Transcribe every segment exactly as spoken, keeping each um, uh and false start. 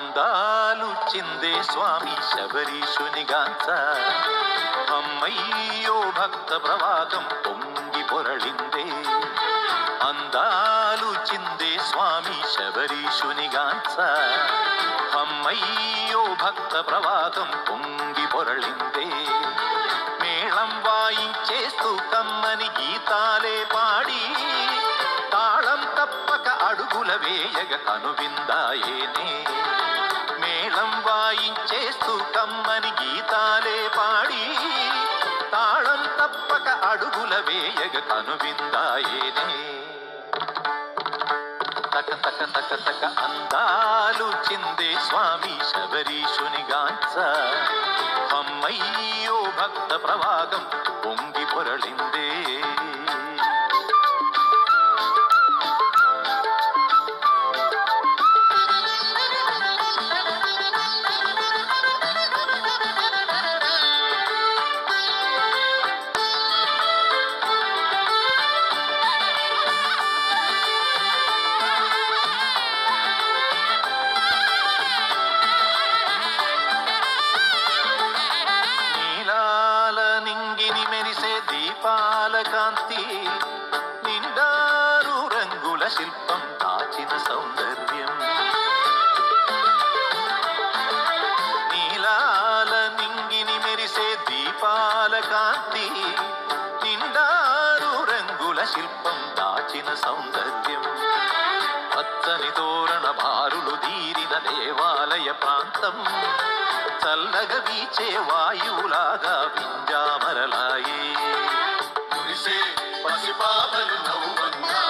అందాలు చిందే స్వామి శబరీషునిగాంచ అమ్మయ్యో భక్త ప్రవాహం పొంగి పొరళిందే అందాలు చిందే స్వామి శబరీషునిగాంచ అమ్మయ్యో భక్త ప్రవాహం పొంగి పొరళిందే మేళం వాయించేస్తూ కమ్మని గీతాలే పాడి తాళం తప్పక అడుగుల వేయగ కనువిందాయేనే మేళం వాయించేస్తూ కమ్మని గీతాలే పాడి తాళం తప్పక అడుగుల వేయగ కనువిందాయేనే తక తక తక తక అందాలు చిందే స్వామి శబరీషునిగాంచ అమ్మయ్యో భక్త ప్రవాహం పొంగి పొరళిందే దీపాలకాంతి నిండారు రంగుల శిల్పం దాచిన సౌందర్యం నీలాల నింగిని మెరిసే దీపాలకాంతి నిండారు రంగుల శిల్పం దాచిన సౌందర్యం పచ్చని తోరణ బారులు దీరిన దేవాలయ ప్రాంతం చల్లగా వీచే వాయువులాగా వింజామరలాయే పసిపాపలు నవ్వంగా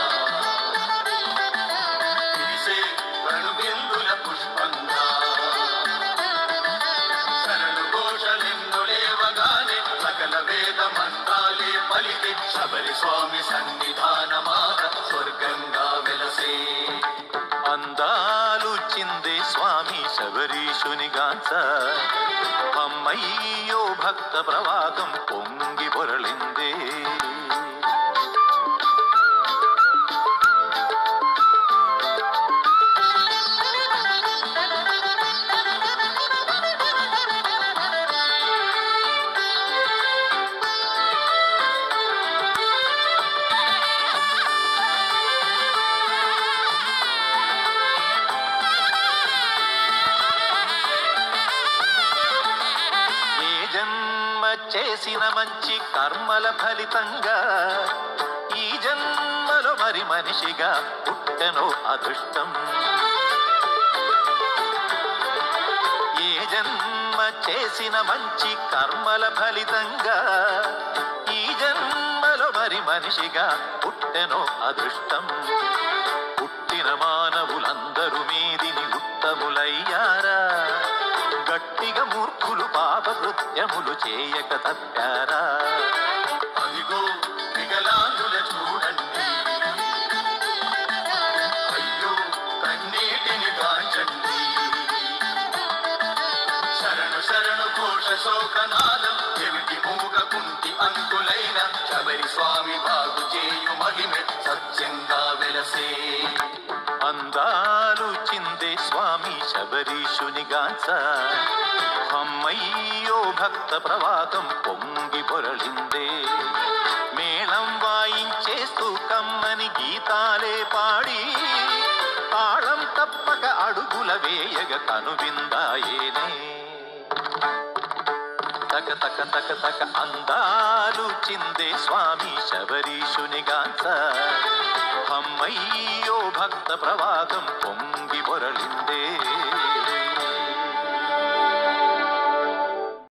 పిలిసే కనుబిందుల పుష్పంగా శరణు ఘోషలెన్ను లేవగానే సకల వేద మంత్రాలే పలికి శబరి స్వామి సన్నిధానమాగ స్వర్గంగా వెలసే అందాలు చిందే స్వామి శబరీషునిగాంచ అమ్మయ్యో భక్త ప్రవాహం పొంగి పొరళిందే చేసిన మంచి కర్మల ఫలితంగా ఈ జన్మలో మరి మనిషిగా పుట్టెనో అదృష్టం ఏ జన్మ చేసిన మంచి కర్మల ఫలితంగా ఈ జన్మలో మరి మనిషిగా పుట్టెనో అదృష్టం పుట్టిన మానవులందరూ మీదిని ఉత్తములయ్యారా గట్టిగా మూర్ఖులు పాప కృత్యములు చేయక తప్పారా అదిగో వికలాంగుల చూడండి అయ్యో కన్నీటిని కాంచండి శరణు శరణు ఘోష శోకనాదం చెవిటి మూగ కుంటి అంకులైన శబరి స్వామి బాగు చేయు మహిమె సత్యంగా వెలసే అందాలు చిందే స్వామి శబరీషునిగాంచ అమ్మయ్యో భక్త ప్రవాహం పొంగి పొరళిందే మేళం వాయించేస్తూ కమ్మని గీతాలే పాడి తాళం తప్పక అడుగుల వేయగ కనువిందాయేనే తక తక తక తక అందాలు చిందే స్వామి శబరీషునిగాంచ అమ్మయ్యో భక్త ప్రవాహం పొంగి పొరళిందే